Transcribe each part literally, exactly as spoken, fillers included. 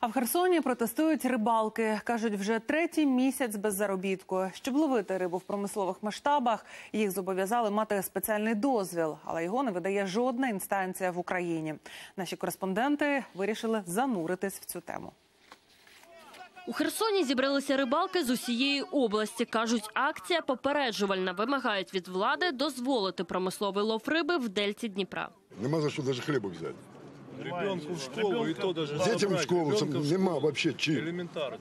А в Херсоні протестують рибалки. Кажуть, вже третій місяць без заробітку. Щоб ловити рибу в промислових масштабах, їх зобов'язали мати спеціальний дозвіл. Але його не видає жодна інстанція в Україні. Наші кореспонденти вирішили зануритись в цю тему. У Херсоні зібралися рибалки з усієї області. Кажуть, акція попереджувальна. Вимагають від влади дозволити промисловий лов риби в дельті Дніпра. Нема за що навіть хліба взяти. Ребенку в школу и то даже Детям в школу нема вообще чим. Элементарно.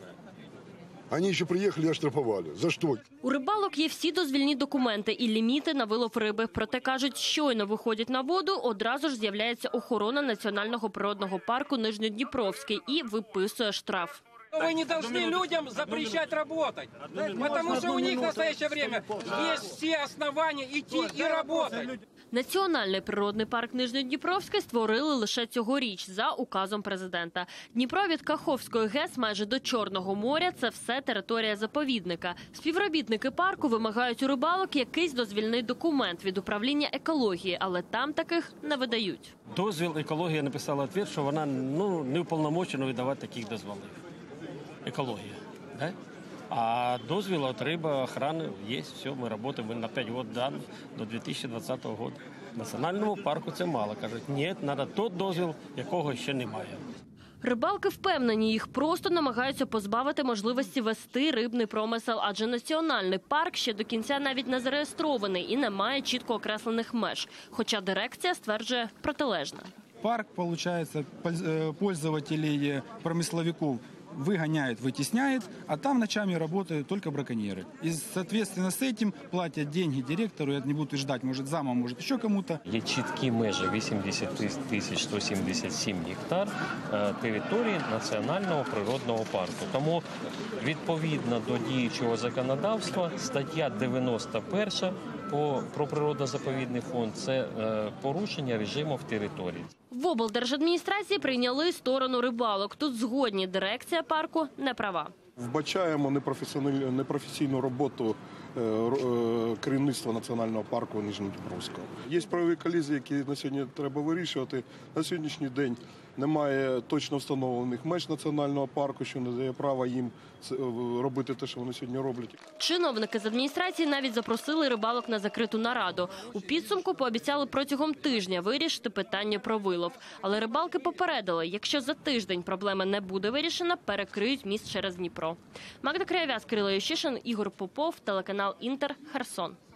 Они ще приїхали і оштрафували. За що? У рибалок є всі дозвільні документи і ліміти на вилов риби. Проте, кажуть, щойно виходять на воду, одразу ж з'являється охорона Національного природного парку Нижньодніпровський і виписує штраф. Вы не должны людям запрещать работать, потому что у них в настоящее время есть все основания идти и работать. Національний природний парк Нижньодніпровський створили лише цьогоріч за указом президента. Дніпро від Каховської ГЕС майже до Чорного моря – це все територія заповідника. Співробітники парку вимагають у рибалок якийсь дозвільний документ від управління екології, але там таких не видають. Дозвіл екологія написала відповідь, що вона ну, не уповномочена видавати таких дозволів. Екологія. Да? А дозвіл от риба, охрани є, все, ми працюємо на п'ять років дан до дві тисячі двадцятого року. Національному парку це мало. Кажуть, ні, треба той дозвіл, якого ще немає. Рибалки впевнені, їх просто намагаються позбавити можливості вести рибний промисел, адже національний парк ще до кінця навіть не зареєстрований і не має чітко окреслених меж, хоча дирекція стверджує протилежне. Парк, получается, пользователей промысловиков выгоняет, вытесняет, а там ночами работают только браконьеры. И, соответственно, с этим платят деньги директору, я не буду ждать, может, зама, может, еще кому-то. Є чіткі межі вісімдесят тисяч сто сімдесят сім гектар території Національного природного парку. Тому, відповідно до діючого законодавства, стаття дев'яносто перша про природно-заповідний фонд – це порушення режиму в території. В облдержадміністрації прийняли сторону рибалок. Тут згодні, дирекція парку не права. Вбачаємо непрофесійну роботу керівництва Національного парку Нижньодніпровського. Є правові колізії, які на сьогодні треба вирішувати. На сьогоднішній день немає точно встановлених меж Національного парку, що не дає права їм робити те, що вони сьогодні роблять. Чиновники з адміністрації навіть запросили рибалок на закриту нараду. У підсумку пообіцяли протягом тижня вирішити питання про вилов. Але рибалки попередили, якщо за тиждень проблема не буде вирішена, перекриють міст через Дніпро. Магда Краєв'яз, Кирило Ющишин, Ігор Попов, телеканал Інтер, Херсон.